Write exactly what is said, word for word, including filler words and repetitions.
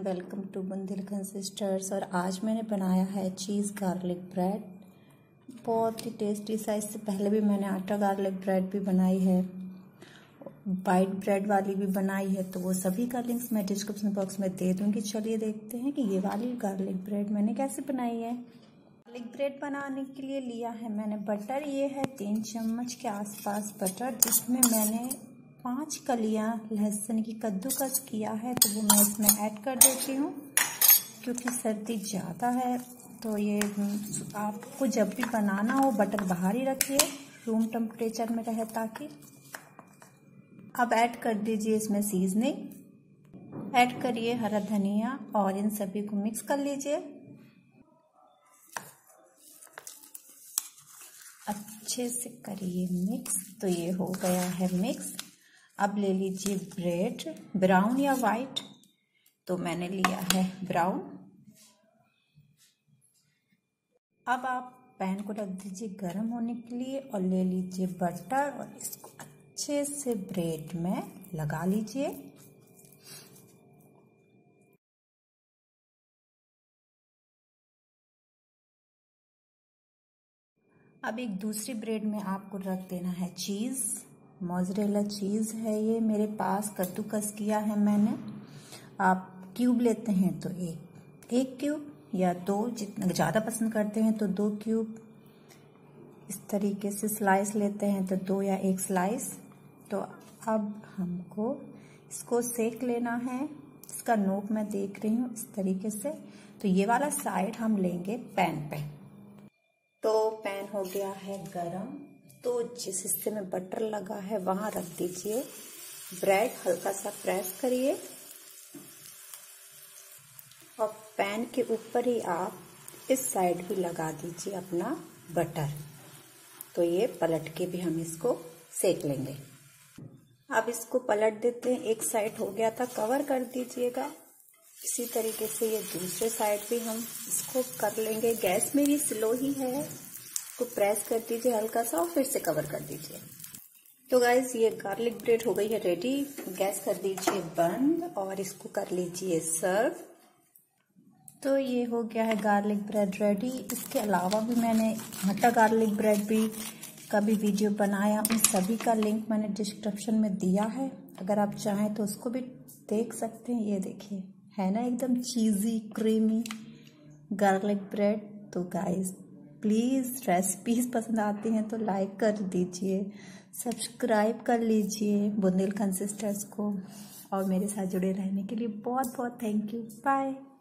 Welcome to Bundelkhand sisters. और आज मैंने बनाया है चीज़ गार्लिक ब्रेड। बहुत ही टेस्टी सा। इससे पहले भी मैंने आटा गार्लिक ब्रेड भी बनाई है, वाइट ब्रेड वाली भी बनाई है, तो वो सभी का लिंक्स मैं डिस्क्रिप्शन बॉक्स में दे दूंगी। चलिए देखते हैं कि ये वाली गार्लिक ब्रेड मैंने कैसे बनाई है। गार्लिक ब्रेड बनाने के लिए लिया है मैंने बटर। ये है तीन चम्मच के आसपास बटर, जिसमें मैंने पांच कलियां लहसुन की कद्दूकस किया है, तो वो मैं इसमें ऐड कर देती हूँ। क्योंकि सर्दी ज़्यादा है तो ये आपको जब भी बनाना हो बटर बाहर ही रखिए, रूम टेम्परेचर में रहे ताकि। अब ऐड कर दीजिए इसमें सीजनिंग, ऐड करिए हरा धनिया और इन सभी को मिक्स कर लीजिए अच्छे से, करिए मिक्स। तो ये हो गया है मिक्स। अब ले लीजिए ब्रेड, ब्राउन या वाइट, तो मैंने लिया है ब्राउन। अब आप पैन को रख दीजिए गर्म होने के लिए और ले लीजिए बटर और इसको अच्छे से ब्रेड में लगा लीजिए। अब एक दूसरी ब्रेड में आपको रख देना है चीज़, मोज़रेला चीज़ है ये मेरे पास, कद्दूकस किया है मैंने। आप क्यूब लेते हैं तो एक एक क्यूब या दो, जितना ज़्यादा पसंद करते हैं तो दो क्यूब। इस तरीके से स्लाइस लेते हैं तो दो या एक स्लाइस। तो अब हमको इसको सेक लेना है। इसका नोक मैं देख रही हूँ इस तरीके से। तो ये वाला साइड हम लेंगे पैन पे। तो पैन हो गया है गरम, तो जिस हिस्से में बटर लगा है वहां रख दीजिए ब्रेड, हल्का सा प्रेस करिए और पैन के ऊपर ही आप इस साइड भी लगा दीजिए अपना बटर। तो ये पलट के भी हम इसको सेक लेंगे। अब इसको पलट देते हैं। एक साइड हो गया था, कवर कर दीजिएगा। इसी तरीके से ये दूसरे साइड भी हम इसको कर लेंगे। गैस मेरी स्लो ही है, इसको प्रेस कर दीजिए हल्का सा और फिर से कवर कर दीजिए। तो गाइज ये गार्लिक ब्रेड हो गई है रेडी। गैस कर दीजिए बंद और इसको कर लीजिए सर्व। तो ये हो गया है गार्लिक ब्रेड रेडी। इसके अलावा भी मैंने आटा गार्लिक ब्रेड भी का भी वीडियो बनाया, उन सभी का लिंक मैंने डिस्क्रिप्शन में दिया है। अगर आप चाहें तो उसको भी देख सकते हैं। ये देखिए, है ना एकदम चीज़ी क्रीमी गार्लिक ब्रेड। तो गाइस प्लीज़ रेसिपीज पसंद आती हैं तो लाइक कर दीजिए, सब्सक्राइब कर लीजिए बुंदेलखंड सिस्टर्स को, और मेरे साथ जुड़े रहने के लिए बहुत बहुत थैंक यू। बाय।